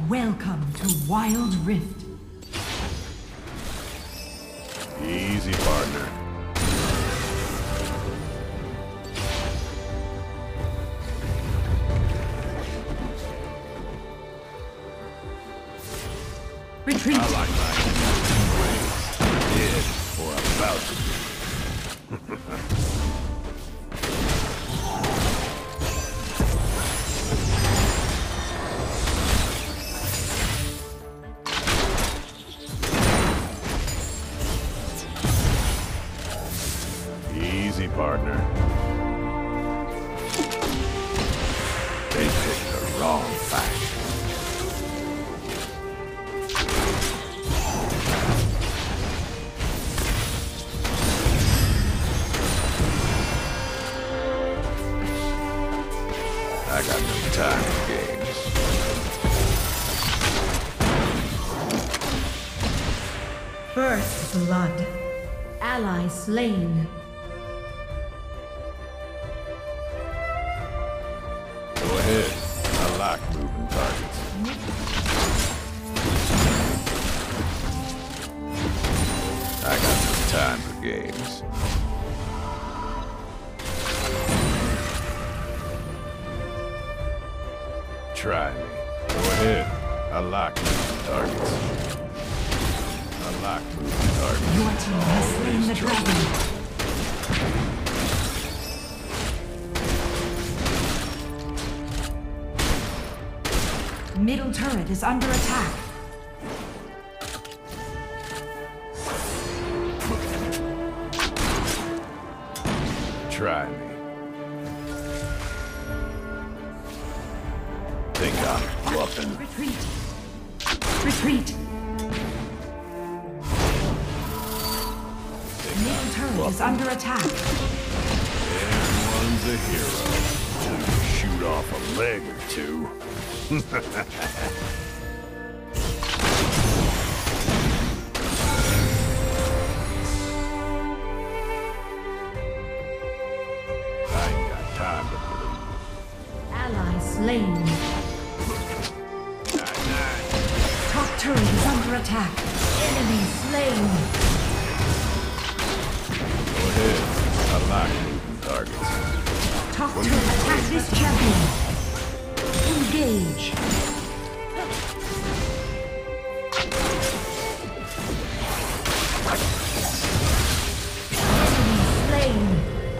Welcome to Wild Rift. Easy, partner. Retreat. I like my dead or about to be. Easy, partner. They picked the wrong faction. I got no time for games. First blood. Ally slain. Go ahead. I like moving targets. I got no time for games. Try me. Go ahead. I like moving targets. I like moving targets. Your team has slain the dragon. Middle turret is under attack. Try me. Think I'm bluffing. Retreat. Retreat. Middle turret is under attack. Everyone's a hero till you shoot off a leg or two. I ain't got time to believe. Ally slain. Night. Top turret is under attack. Enemy slain. Go ahead. I like moving targets. Top turret attack this champion. Engage. Enemy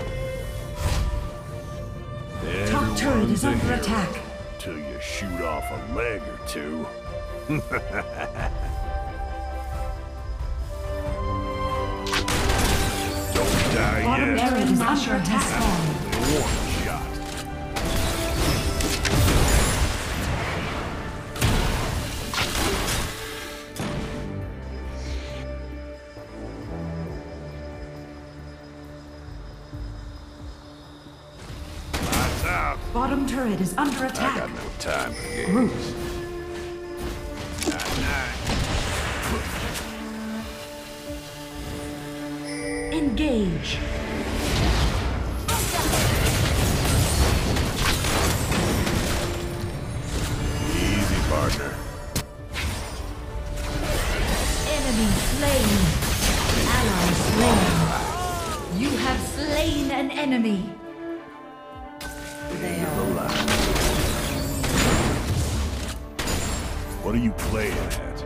slain. Top turret is under attack. Till you shoot off a leg or two. Don't die Bottom yet. turret is under attack. One shot. Lights out. Bottom turret is under I attack. got no time for games. Group. Night. Engage. Easy, partner. Enemy slain. Ally slain. You have slain an enemy. End of the line. What are you playing at?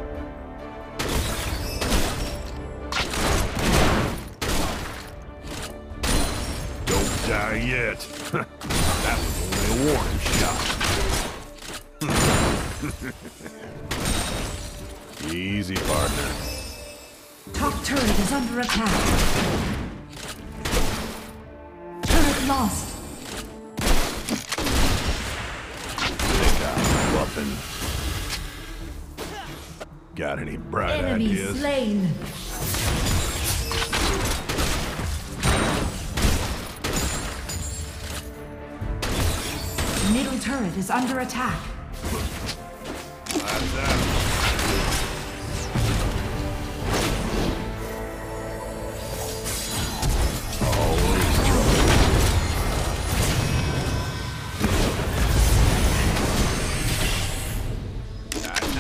Don't die yet. That was only a warning shot. Easy, partner. Top turret is under attack. Turret lost. Think I'm bluffing. Got any bright Enemy ideas? slain. Middle turret is under attack. Lights out. Always trouble. Night,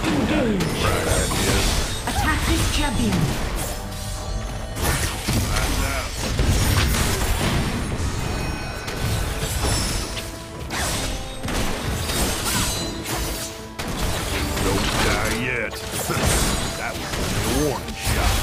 Engage. Bright ideas. Attack this champion. Lights out. Don't die yet. That was a warning shot.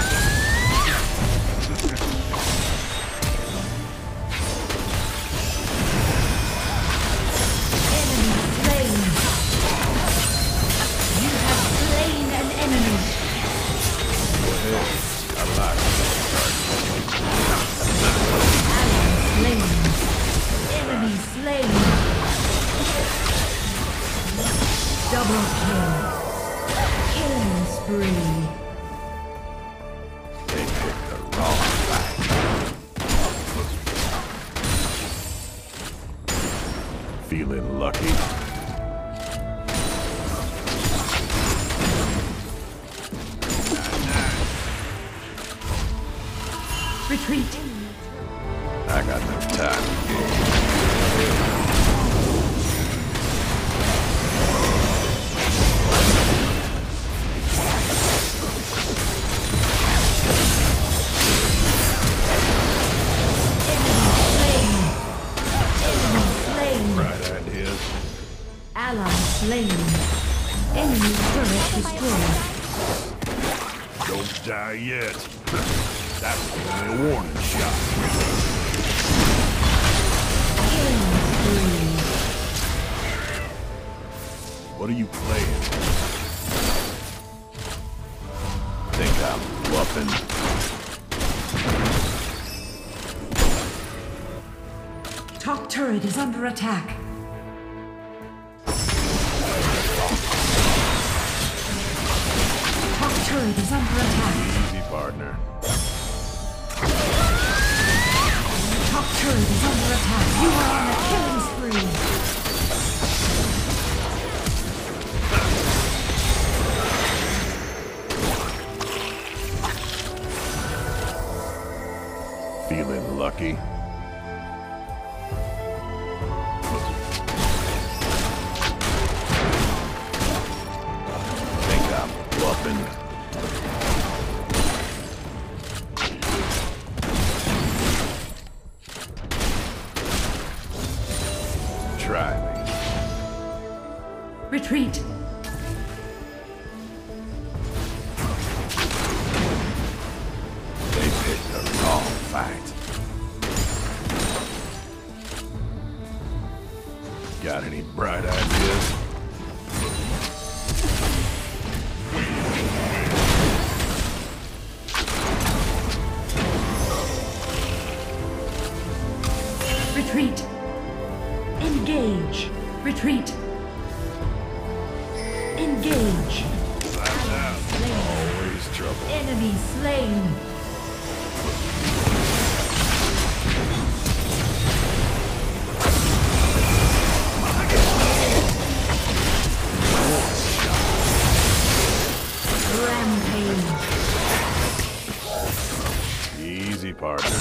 Double kill. Killing spree. They picked the wrong fight. Feeling lucky? Retreat. I got no time. Bright ideas. Ally slain. Enemy turret destroyed. Don't die yet. That was only a warning shot. Killing spree. What are you playing? Think I'm bluffing? Top turret is under attack. Top turret is under attack. Easy, partner. Top turret is under attack. You are on a killing spree. Feeling lucky? Think I'm bluffing? Try me. Retreat. They picked the wrong fight. Got any bright ideas? Retreat. Engage. Retreat. Engage. Lights out. Slain. Always trouble. Enemy slain. Rampage. Easy, partner.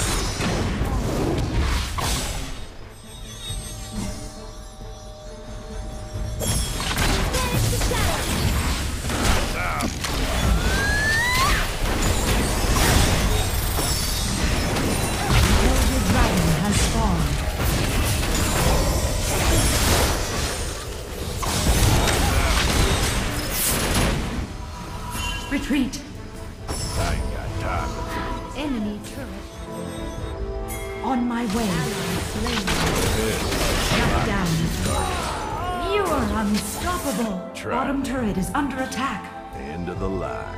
Gilded Dragon has spawned. Retreat. I ain't got time. Enemy turret. On my way. Shut down. You are unstoppable. Try. Bottom turret is under attack. End of the line.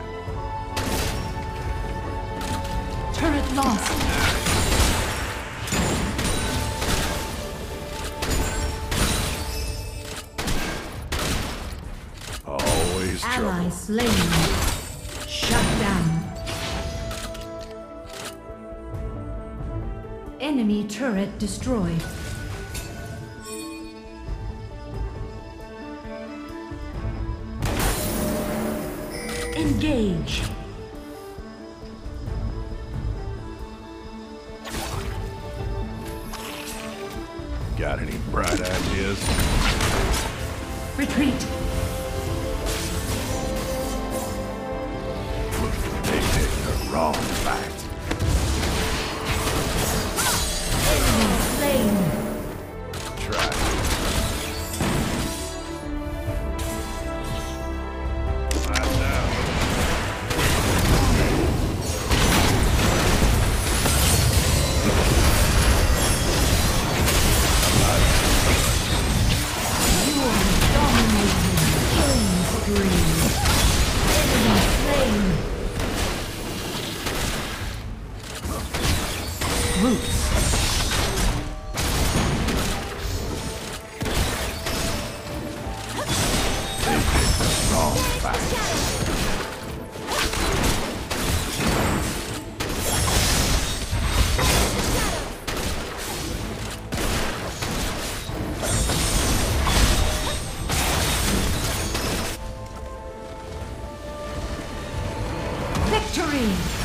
Turret lost. Always Ally trouble. slain. Shut down. Enemy turret destroyed. Engage. Got any bright ideas? Retreat. Victory!